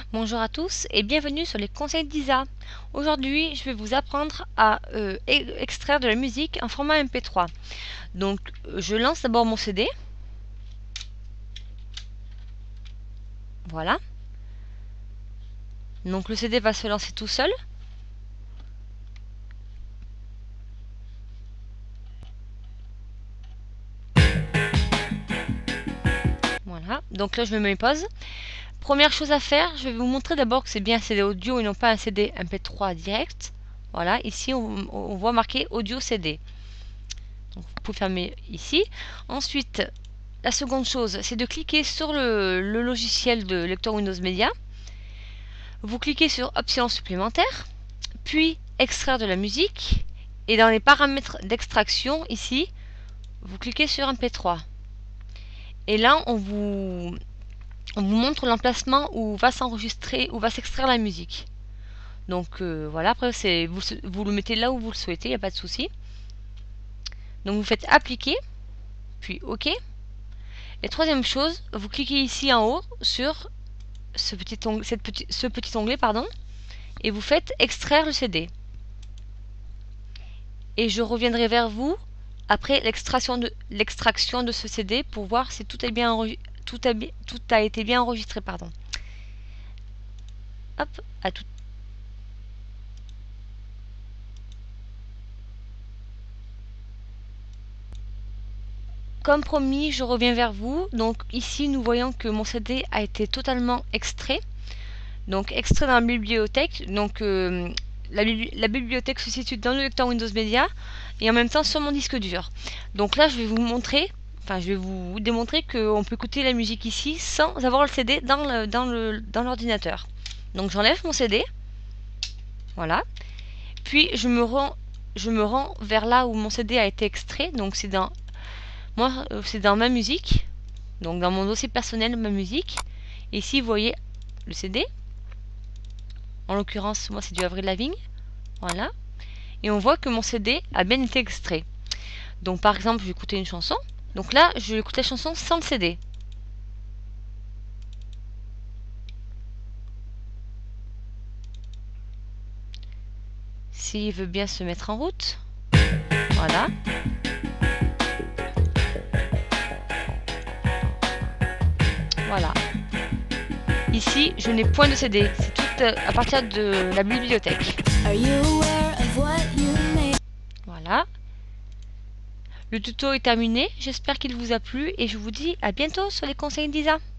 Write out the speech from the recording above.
Bonjour à tous et bienvenue sur les conseils d'Isa. Aujourd'hui, je vais vous apprendre à extraire de la musique en format MP3. Donc, je lance d'abord mon CD. Voilà. Donc, le CD va se lancer tout seul. Voilà. Donc là, je me mets pause. Première chose à faire, je vais vous montrer d'abord que c'est bien un CD audio et non pas un CD MP3 direct. Voilà. Ici, on voit marqué audio CD. Donc, vous pouvez fermer ici. Ensuite, la seconde chose, c'est de cliquer sur le logiciel de lecteur Windows Media. Vous cliquez sur Options supplémentaires, puis Extraire de la musique, et dans les paramètres d'extraction, ici, vous cliquez sur MP3. Et là, on vous montre l'emplacement où va s'enregistrer, où va s'extraire la musique. Donc voilà, après vous le mettez là où vous le souhaitez, il n'y a pas de souci. Donc vous faites Appliquer, puis OK. Et troisième chose, vous cliquez ici en haut sur ce petit onglet, et vous faites Extraire le CD. Et je reviendrai vers vous après l'extraction de ce CD pour voir si tout a été bien enregistré. Hop, à tout. Comme promis, je reviens vers vous. Donc ici, nous voyons que mon CD a été totalement extrait. Donc extrait dans la bibliothèque. Donc la bibliothèque se situe dans le lecteur Windows Media et en même temps sur mon disque dur. Donc là, je vais vous démontrer qu'on peut écouter la musique ici sans avoir le CD dans l'ordinateur. Donc j'enlève mon CD. Voilà. Puis je me rends vers là où mon CD a été extrait. Donc c'est dans ma musique. Donc dans mon dossier personnel, ma musique. Et ici, vous voyez le CD. En l'occurrence, moi, c'est du Avril Lavigne. Voilà. Et on voit que mon CD a bien été extrait. Donc, par exemple, je vais écouter une chanson. Donc là, je vais écouter la chanson sans le CD. S'il veut bien se mettre en route. Voilà. Voilà. Ici, je n'ai point de CD. C'est tout à partir de la bibliothèque. Voilà. Le tuto est terminé. J'espère qu'il vous a plu et je vous dis à bientôt sur les conseils d'Isa.